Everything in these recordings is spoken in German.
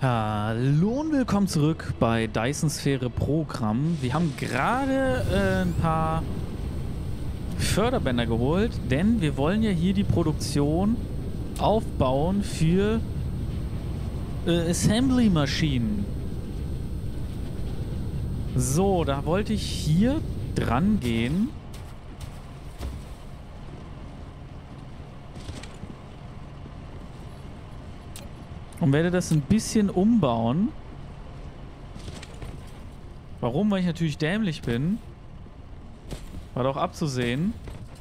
Hallo und willkommen zurück bei Dyson Sphäre Programm. Wir haben gerade ein paar Förderbänder geholt, denn wir wollen ja hier die Produktion aufbauen für Assembly-Maschinen. So, da wollte ich hier dran gehen. Und werde das ein bisschen umbauen. Warum? Weil ich natürlich dämlich bin. War doch abzusehen.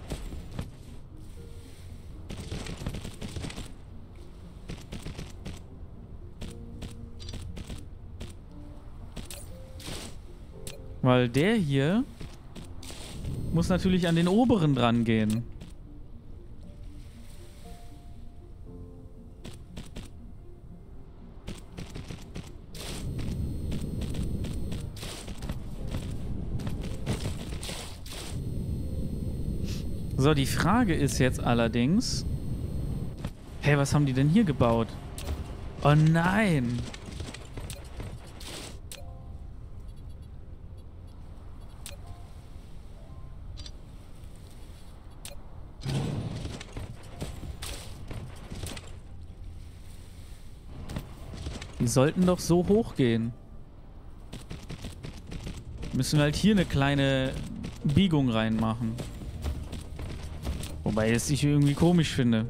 Weil der hier muss natürlich an den oberen dran gehen. So, die Frage ist jetzt allerdings... Hey, was haben die denn hier gebaut? Oh nein! Die sollten doch so hoch gehen. Müssen wir halt hier eine kleine Biegung reinmachen. Wobei es ich irgendwie komisch finde.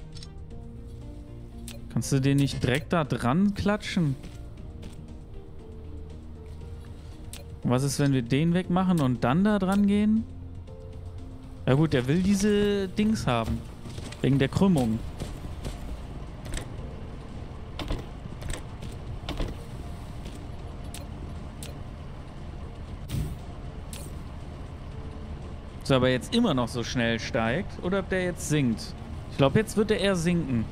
Kannst du den nicht direkt da dran klatschen? Was ist, wenn wir den wegmachen und dann da dran gehen? Ja gut, der will diese Dings haben. Wegen der Krümmung. So, aber jetzt immer noch so schnell steigt oder ob der jetzt sinkt. Ich glaube, jetzt wird er eher sinken.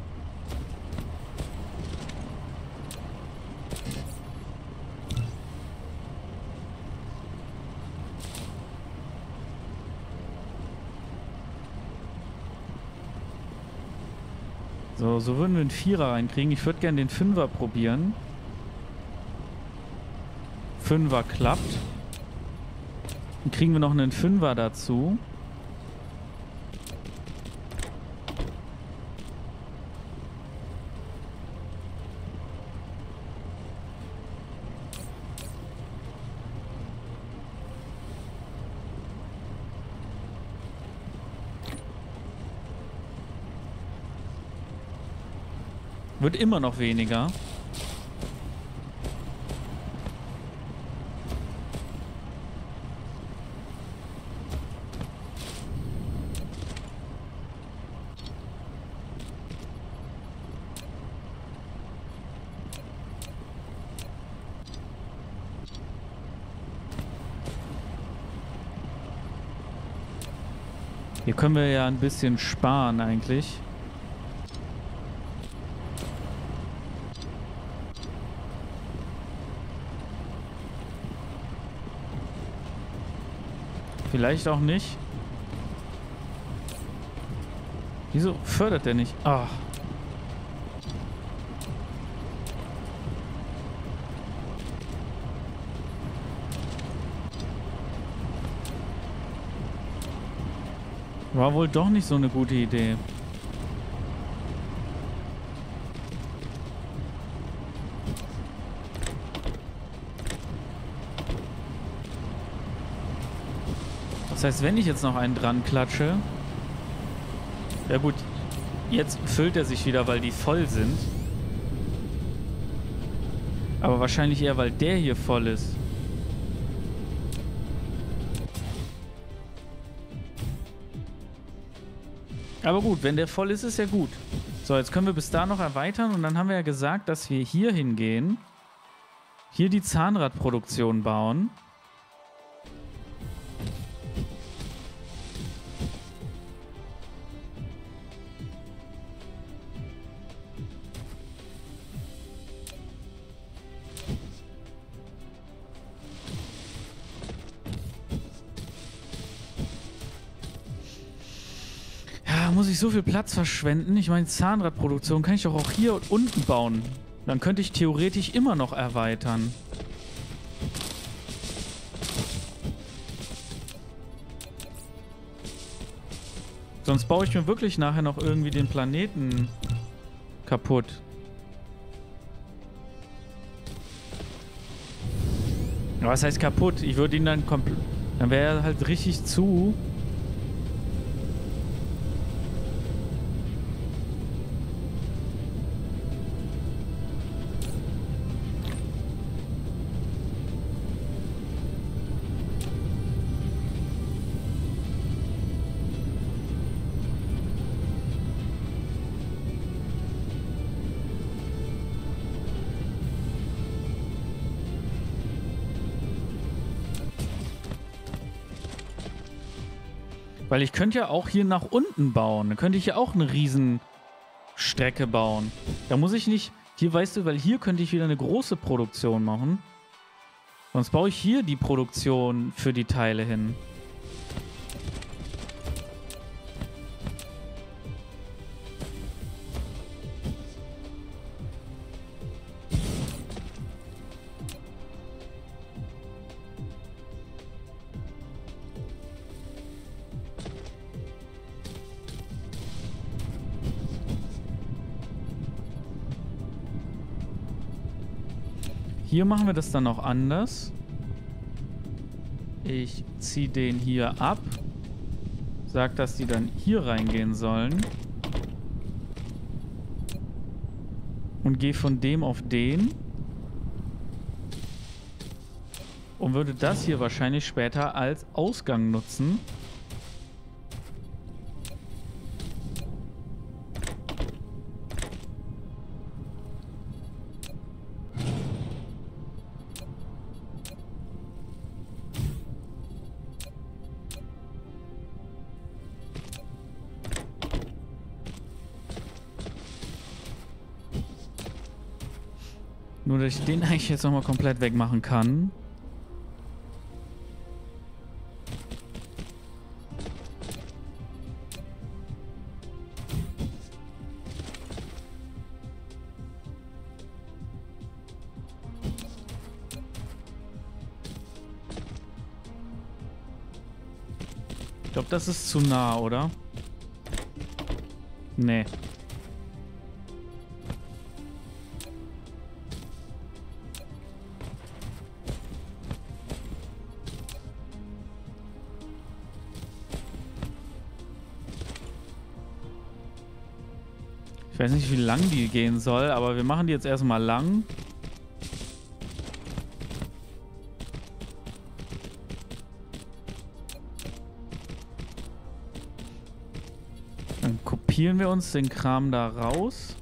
So, so würden wir einen Vierer reinkriegen. Ich würde gerne den Fünfer probieren. Fünfer klappt. Dann kriegen wir noch einen Fünfer dazu. Wird immer noch weniger. Hier können wir ja ein bisschen sparen eigentlich. Vielleicht auch nicht. Wieso fördert der nicht? Ah. War wohl doch nicht so eine gute Idee. Das heißt, wenn ich jetzt noch einen dran klatsche... Ja gut, jetzt füllt er sich wieder, weil die voll sind. Aber wahrscheinlich eher, weil der hier voll ist. Aber gut, wenn der voll ist, ist ja gut. So, jetzt können wir bis da noch erweitern und dann haben wir ja gesagt, dass wir hier hingehen. Hier die Zahnradproduktion bauen. Muss ich so viel Platz verschwenden? Ich meine, Zahnradproduktion kann ich doch auch hier unten bauen. Dann könnte ich theoretisch immer noch erweitern. Sonst baue ich mir wirklich nachher noch irgendwie den Planeten kaputt. Was heißt kaputt? Ich würde ihn dann komplett... Dann wäre er halt richtig zu. Weil ich könnte ja auch hier nach unten bauen. Dann könnte ich ja auch eine Riesenstrecke bauen. Da muss ich nicht... Hier, weißt du, weil hier könnte ich wieder eine große Produktion machen. Sonst baue ich hier die Produktion für die Teile hin. Hier machen wir das dann noch anders. Ich ziehe den hier ab. Sag, dass die dann hier reingehen sollen. Und gehe von dem auf den. Und würde das hier wahrscheinlich später als Ausgang nutzen. Nur, dass ich den eigentlich jetzt nochmal komplett wegmachen kann. Ich glaube, das ist zu nah, oder? Nee. Ich weiß nicht, wie lang die gehen soll, aber wir machen die jetzt erstmal lang. Dann kopieren wir uns den Kram da raus.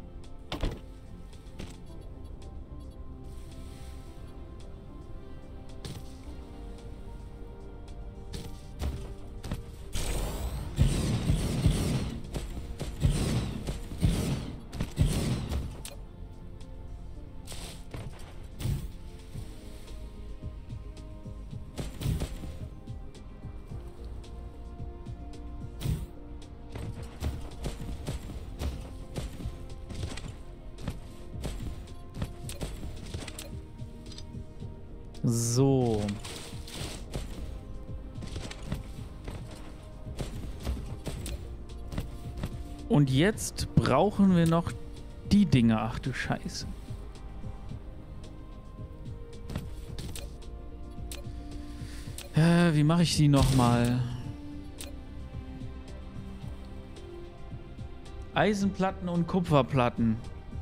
So. Und jetzt brauchen wir noch die Dinge. Ach du Scheiße. Wie mache ich die nochmal? Eisenplatten und Kupferplatten.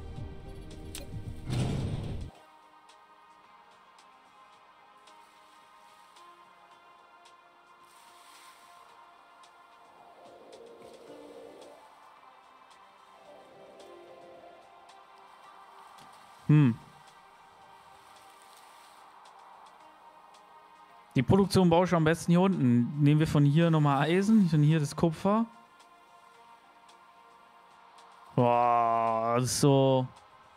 Die Produktion baue ich am besten hier unten. Nehmen wir von hier nochmal Eisen, von hier das Kupfer. Boah, das ist so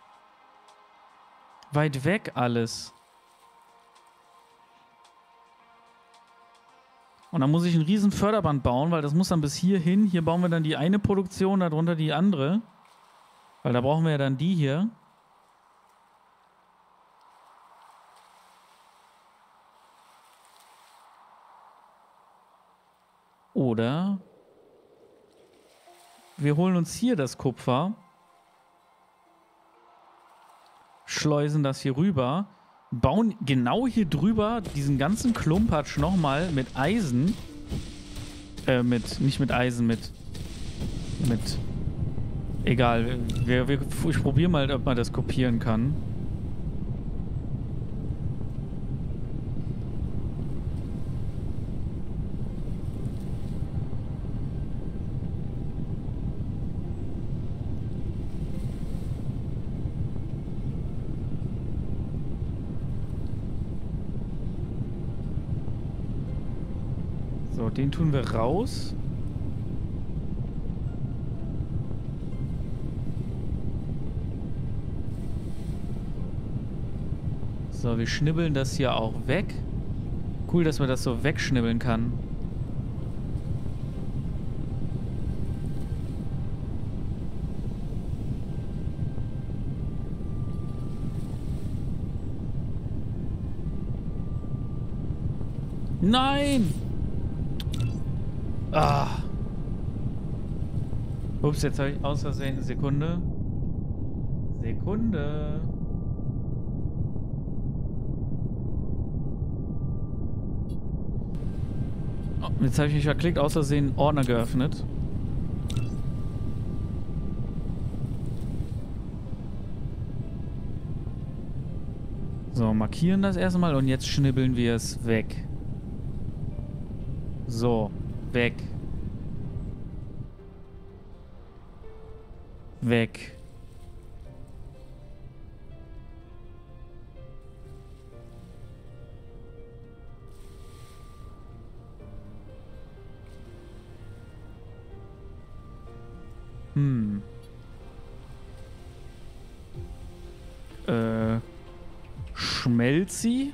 weit weg alles. Und dann muss ich ein riesen Förderband bauen, weil das muss dann bis hier hin. Hier bauen wir dann die eine Produktion, darunter die andere. Weil da brauchen wir ja dann die hier. Oder wir holen uns hier das Kupfer, schleusen das hier rüber, bauen genau hier drüber diesen ganzen Klumpatsch nochmal mit Eisen. Nicht mit Eisen, mit egal. Ich probiere mal, ob man das kopieren kann. So, den tun wir raus. So, wir schnibbeln das hier auch weg. Cool, dass man das so wegschnibbeln kann. Nein! Ah. Ups, jetzt habe ich aus Versehen. Sekunde. Sekunde. Oh, jetzt habe ich mich verklickt, aus Versehen Ordner geöffnet. So, markieren das erstmal und jetzt schnibbeln wir es weg. So, weg. Weg. Schmelzi.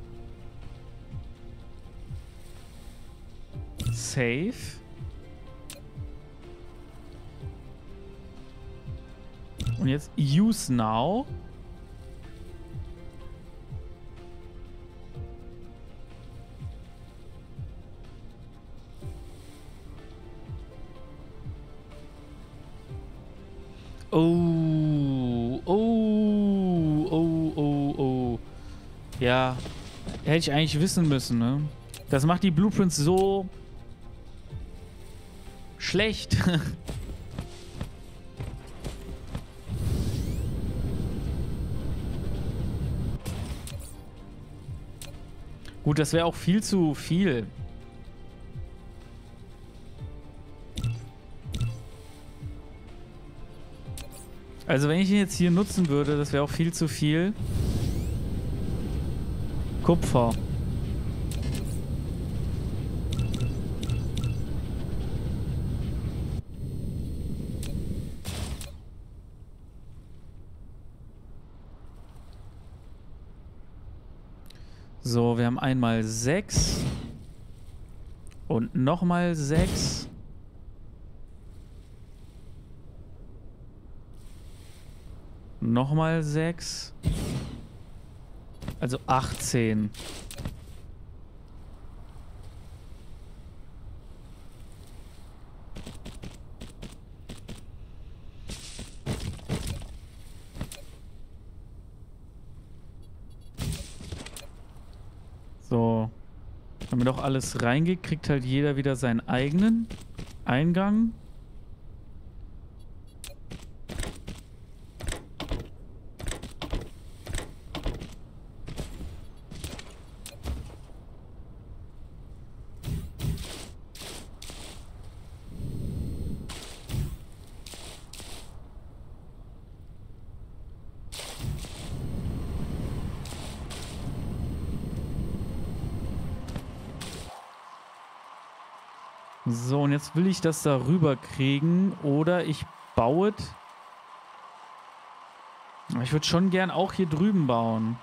Save. Und jetzt Use Now. Oh. Ja, hätte ich eigentlich wissen müssen, ne? Das macht die Blueprints so schlecht. Gut, das wäre auch viel zu viel. Also wenn ich ihn jetzt hier nutzen würde, das wäre auch viel zu viel. Kupfer. So, wir haben einmal 6 und nochmal 6. Nochmal 6. Also 18. So. Haben wir doch alles reingekriegt, kriegt halt jeder wieder seinen eigenen Eingang. So, und jetzt will ich das da rüber kriegen oder ich baue es. Ich würde schon gern auch hier drüben bauen.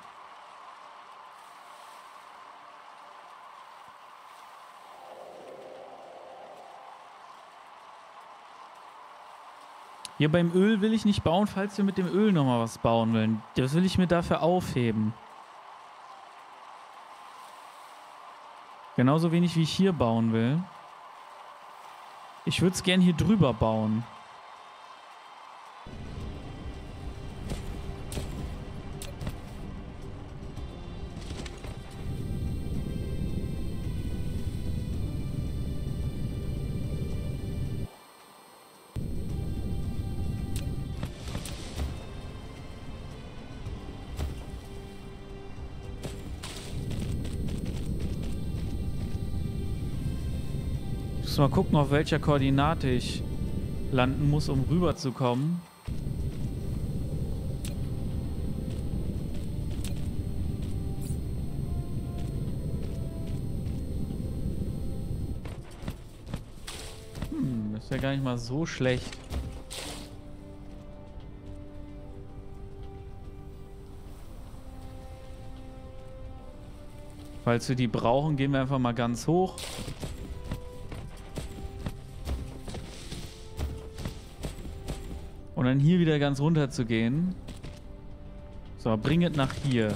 Hier beim Öl will ich nicht bauen, falls wir mit dem Öl nochmal was bauen wollen. Das will ich mir dafür aufheben. Genauso wenig wie ich hier bauen will. Ich würde es gern hier drüber bauen. Mal gucken, auf welcher Koordinate ich landen muss, um rüber zu kommen. Das ist ja gar nicht mal so schlecht. Falls wir die brauchen, gehen wir einfach mal ganz hoch. Und dann hier wieder ganz runter zu gehen. So, bring es nach hier.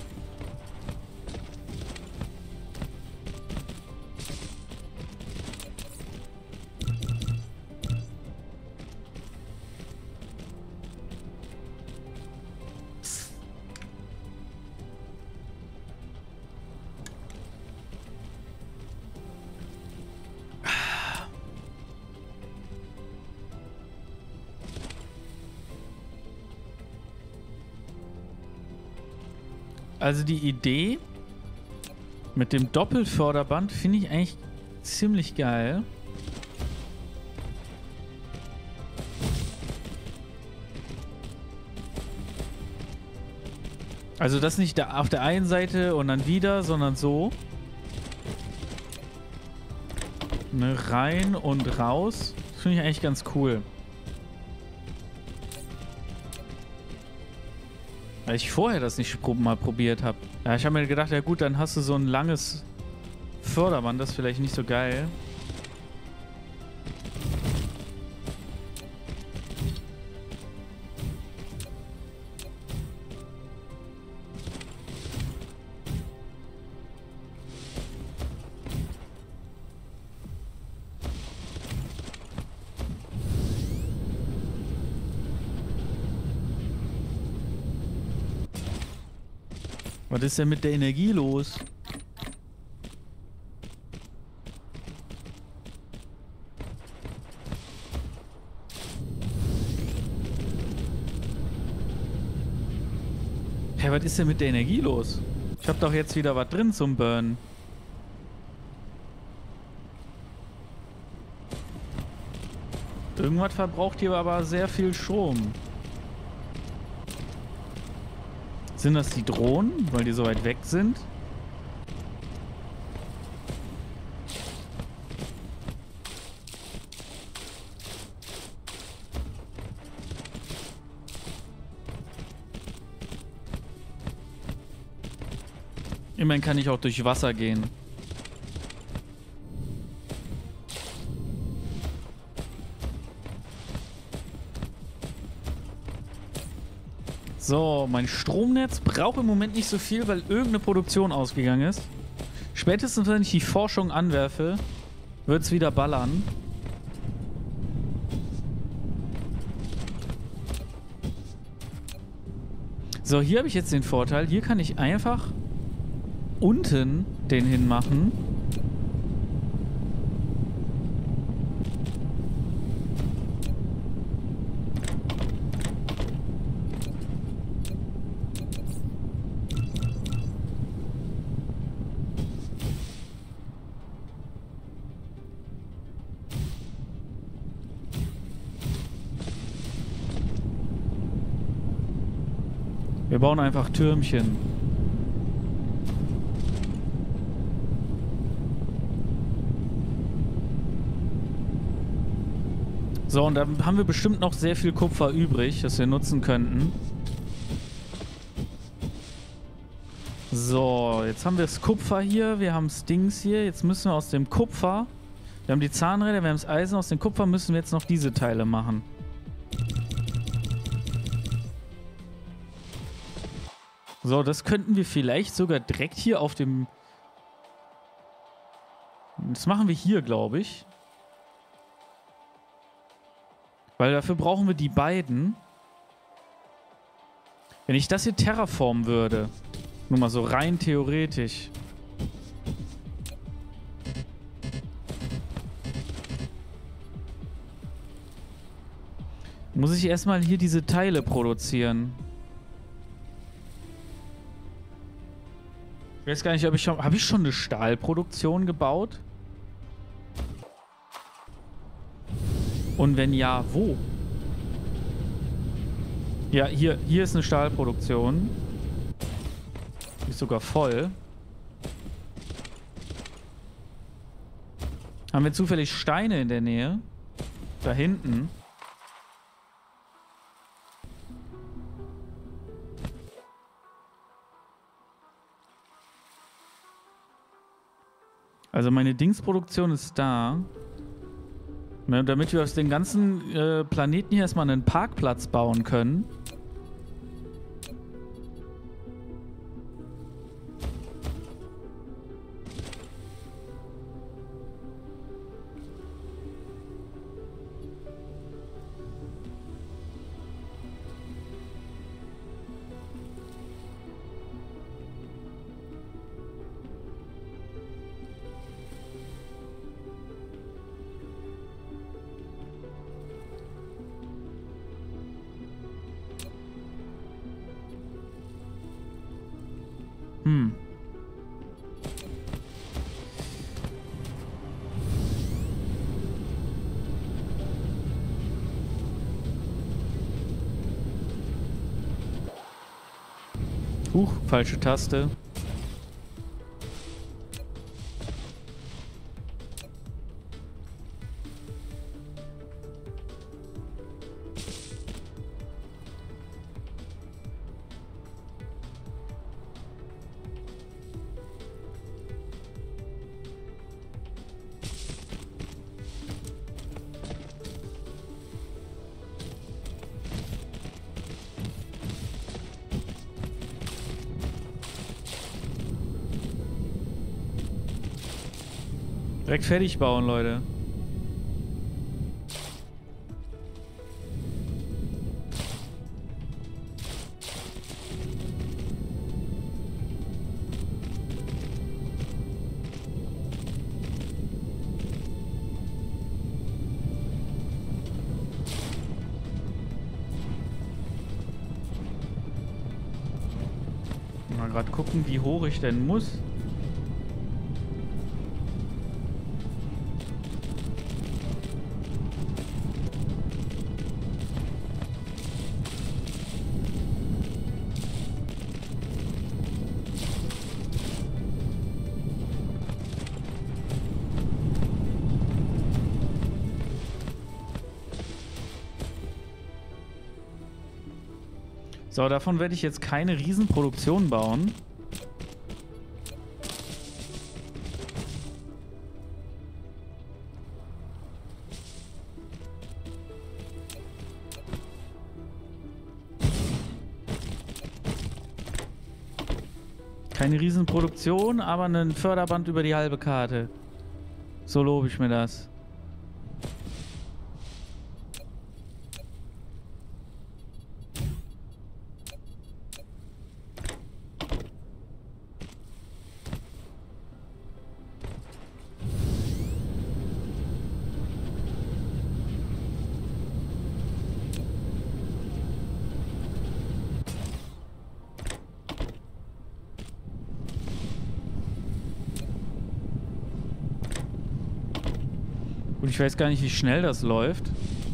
Also die Idee mit dem Doppelförderband finde ich eigentlich ziemlich geil. Also das nicht da auf der einen Seite und dann wieder, sondern so. Ne, rein und raus. Das finde ich eigentlich ganz cool. Weil ich vorher das nicht mal probiert habe. Ja, ich habe mir gedacht, ja gut, dann hast du so ein langes Förderband, das ist vielleicht nicht so geil. Was ist denn mit der Energie los? Hä, was ist denn mit der Energie los? Ich hab doch jetzt wieder was drin zum Burnen. Irgendwas verbraucht hier aber sehr viel Strom. Sind das die Drohnen, weil die so weit weg sind? Immerhin kann ich auch durch Wasser gehen. So, mein Stromnetz braucht im Moment nicht so viel, weil irgendeine Produktion ausgegangen ist. Spätestens, wenn ich die Forschung anwerfe, wird es wieder ballern. So, hier habe ich jetzt den Vorteil. Hier kann ich einfach unten den hinmachen. Wir bauen einfach Türmchen. So, und dann haben wir bestimmt noch sehr viel Kupfer übrig, das wir nutzen könnten. So, jetzt haben wir das Kupfer hier, wir haben das Dings hier. Jetzt müssen wir aus dem Kupfer, wir haben die Zahnräder, wir haben das Eisen, aus dem Kupfer müssen wir jetzt noch diese Teile machen. So, das könnten wir vielleicht sogar direkt hier auf dem... Das machen wir hier, glaube ich. Weil dafür brauchen wir die beiden. Wenn ich das hier terraformen würde, nur mal so rein theoretisch, muss ich erstmal hier diese Teile produzieren. Ich weiß gar nicht, ob ich schon... Habe ich schon eine Stahlproduktion gebaut? Und wenn ja, wo? Ja, hier ist eine Stahlproduktion. Die ist sogar voll. Haben wir zufällig Steine in der Nähe? Da hinten. Also meine Dingsproduktion ist da. Damit wir aus dem ganzen Planeten hier erstmal einen Parkplatz bauen können. Huch, falsche Taste. Direkt fertig bauen, Leute. Mal gerade gucken, wie hoch ich denn muss. So, davon werde ich jetzt keine Riesenproduktion bauen. Keine Riesenproduktion, aber ein Förderband über die halbe Karte. So lobe ich mir das. Und ich weiß gar nicht, wie schnell das läuft.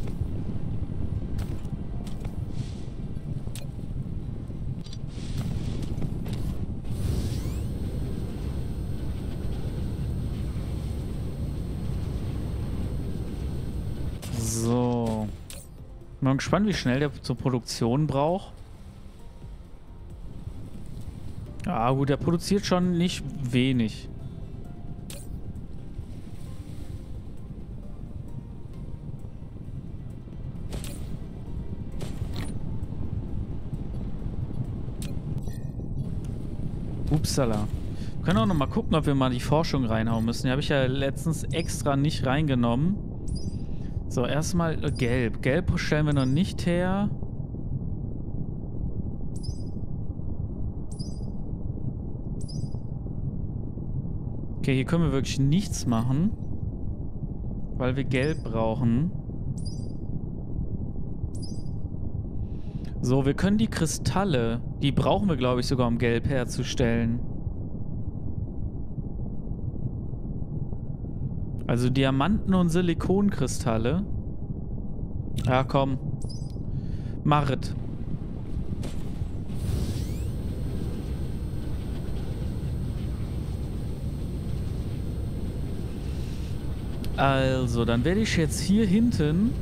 So. Mal gespannt, wie schnell der zur Produktion braucht. Ah, gut, der produziert schon nicht wenig. Upsala. Wir können auch noch mal gucken, ob wir mal die Forschung reinhauen müssen. Die habe ich ja letztens extra nicht reingenommen. So, erstmal gelb. Gelb stellen wir noch nicht her. Okay, hier können wir wirklich nichts machen, weil wir gelb brauchen. So, wir können die Kristalle, die brauchen wir, glaube ich, sogar, um gelb herzustellen. Also Diamanten- und Silikonkristalle. Ja, komm. Machet. Also, dann werde ich jetzt hier hinten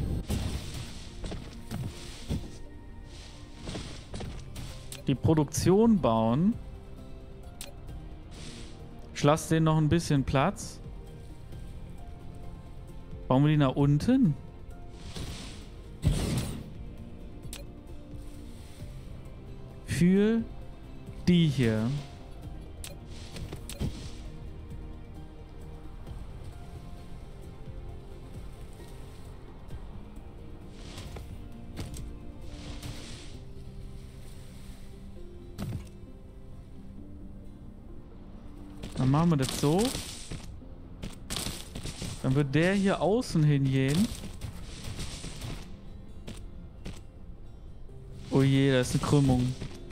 die Produktion bauen. Ich lasse denen noch ein bisschen Platz. Bauen wir die nach unten? Für die hier. Dann machen wir das so. Dann wird der hier außen hingehen. Oh je, da ist eine Krümmung.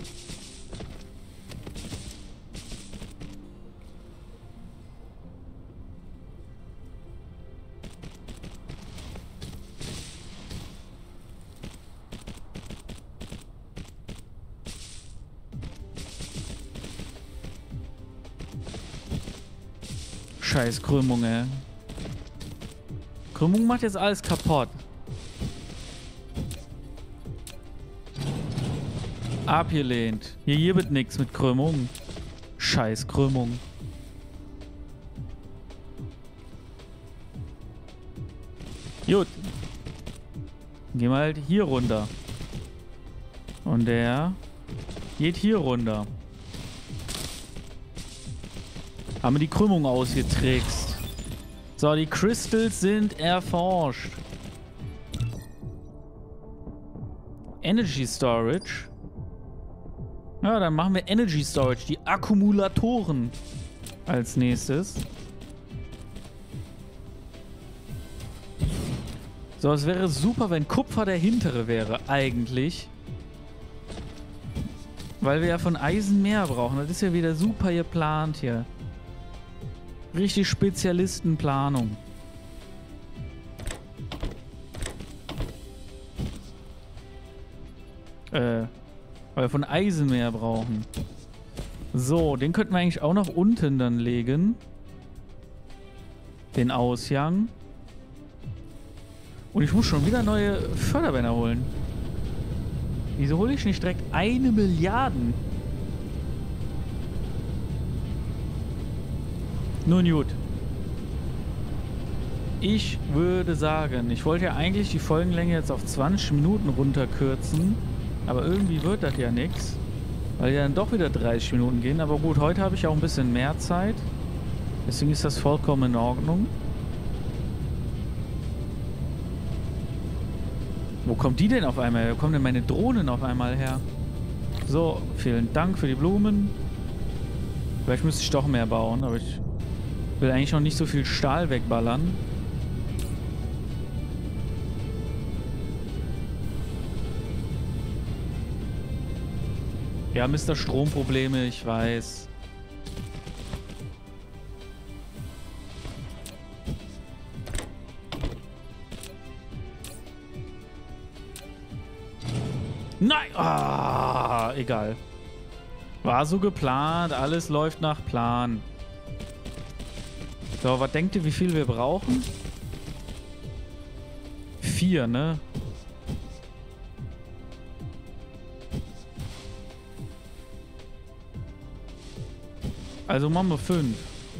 Scheiß Krümmung, ey. Krümmung macht jetzt alles kaputt. Abgelehnt. Hier wird nichts mit Krümmung. Scheiß Krümmung. Gut. Gehen wir halt hier runter. Und der geht hier runter. Haben wir die Krümmung ausgetrickst. So, die Crystals sind erforscht. Energy Storage. Ja, dann machen wir Energy Storage. Die Akkumulatoren als nächstes. So, es wäre super, wenn Kupfer der hintere wäre, eigentlich. Weil wir ja von Eisen mehr brauchen. Das ist ja wieder super geplant hier. Richtig Spezialistenplanung. Weil wir von Eisen mehr brauchen. So, den könnten wir eigentlich auch nach unten dann legen. Den Ausgang. Und ich muss schon wieder neue Förderbänder holen. Wieso hole ich nicht direkt 1 Milliarde? Nun gut. Ich würde sagen, ich wollte ja eigentlich die Folgenlänge jetzt auf 20 Minuten runterkürzen. Aber irgendwie wird das ja nichts. Weil ja dann doch wieder 30 Minuten gehen. Aber gut, heute habe ich auch ein bisschen mehr Zeit. Deswegen ist das vollkommen in Ordnung. Wo kommt die denn auf einmal her? Wo kommen denn meine Drohnen auf einmal her? So, vielen Dank für die Blumen. Vielleicht müsste ich doch mehr bauen, aber ich will eigentlich noch nicht so viel Stahl wegballern. Ja, Mr. Stromprobleme, ich weiß. Nein! Ah, egal. War so geplant, alles läuft nach Plan. So, was denkt ihr, wie viel wir brauchen? 4, ne? Also machen wir 5.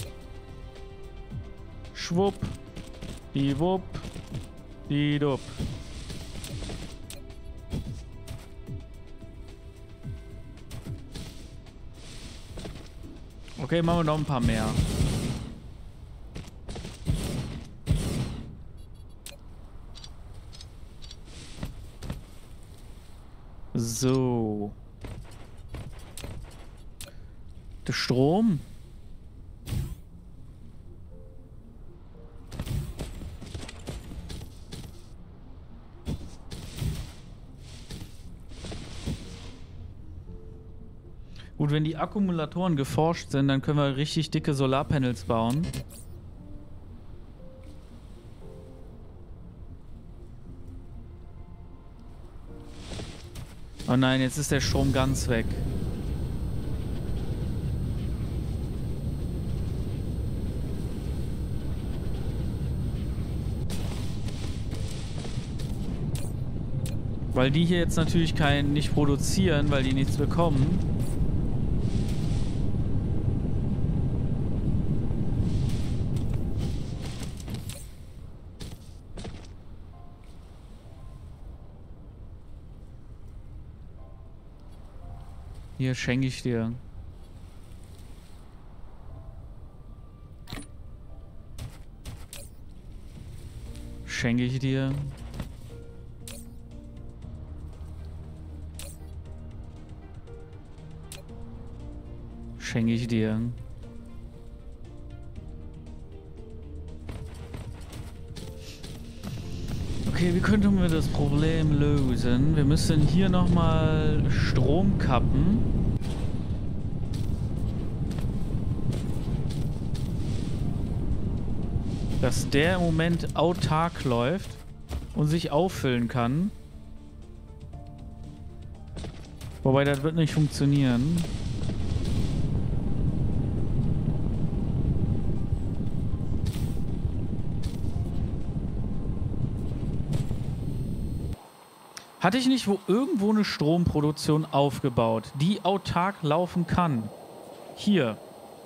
Schwupp. Die Wupp. Die Dupp. Okay, machen wir noch ein paar mehr. So. Der Strom. Gut, wenn die Akkumulatoren geforscht sind, dann können wir richtig dicke Solarpanels bauen. Oh nein, jetzt ist der Strom ganz weg. Weil die hier jetzt natürlich nicht produzieren, weil die nichts bekommen. Hier schenke ich dir. Schenke ich dir. Schenke ich dir. Okay, wie könnten wir das Problem lösen? Wir müssen hier nochmal Strom kappen. Dass der im Moment autark läuft und sich auffüllen kann. Wobei, das wird nicht funktionieren. Hatte ich nicht irgendwo eine Stromproduktion aufgebaut, die autark laufen kann? Hier.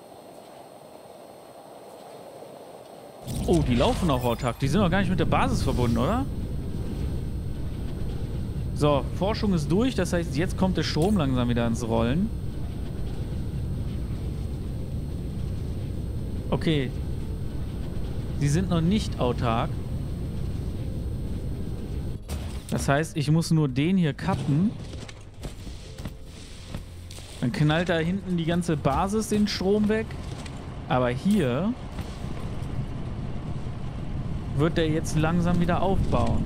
Oh, die laufen auch autark. Die sind doch gar nicht mit der Basis verbunden, oder? So, Forschung ist durch. Das heißt, jetzt kommt der Strom langsam wieder ins Rollen. Okay. Sie sind noch nicht autark. Das heißt, ich muss nur den hier cutten. Dann knallt da hinten die ganze Basis den Strom weg. Aber hier wird der jetzt langsam wieder aufbauen.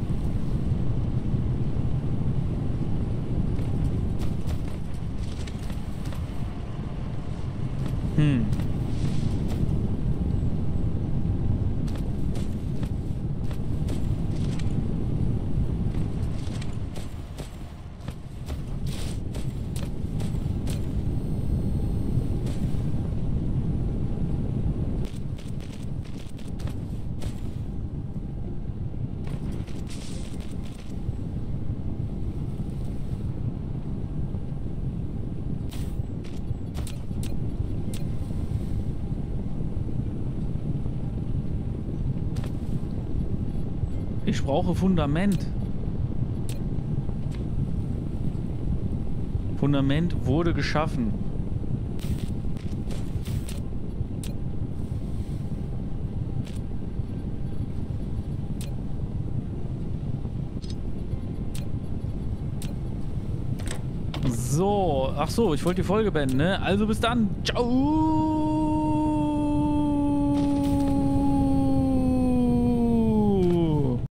Ich brauche Fundament. Fundament wurde geschaffen. So, ach so, ich wollte die Folge beenden, ne? Also bis dann. Ciao.